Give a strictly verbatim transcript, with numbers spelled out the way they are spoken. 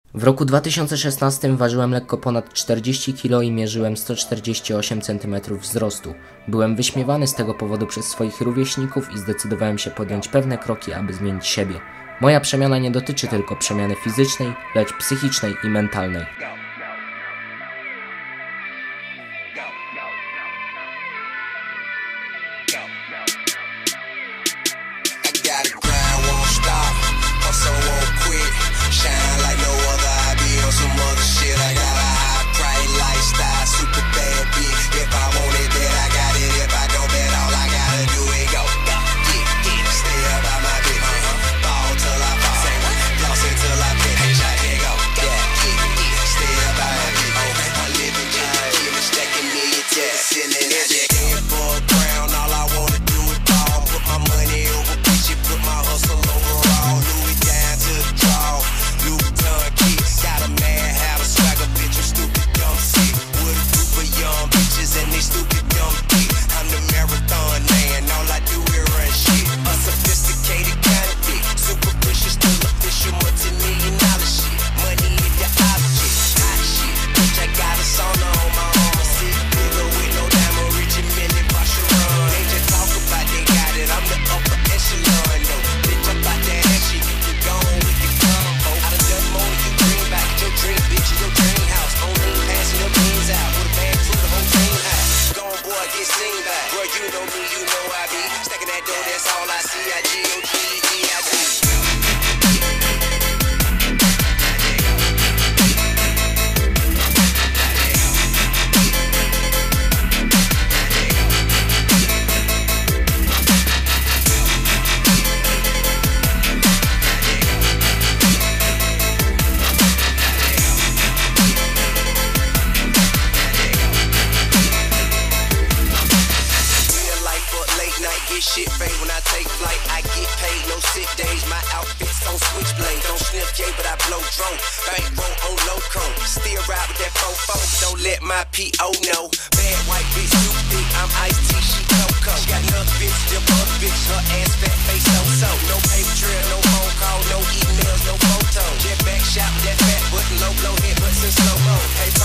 W roku dwa tysiące szesnastym ważyłem lekko ponad czterdzieści kilo i mierzyłem sto czterdzieści osiem centymetrów wzrostu. Byłem wyśmiewany z tego powodu przez swoich rówieśników i zdecydowałem się podjąć pewne kroki, aby zmienić siebie. Moja przemiana nie dotyczy tylko przemiany fizycznej, lecz psychicznej i mentalnej. Shit fade when I take flight, I get paid, no sick days, my outfit's on switchblade, don't sniff J but I blow drone, bankroll on loco, still ride with that fofo, don't let my P O know, bad white bitch, too thick, I'm iced tea, she Coco, she got another bitch, them other bitch, her ass fat face so-so, no paper trail, no phone call, no emails, no photos, jet back shot with that fat button, low blow, head butts in slow-mo, hey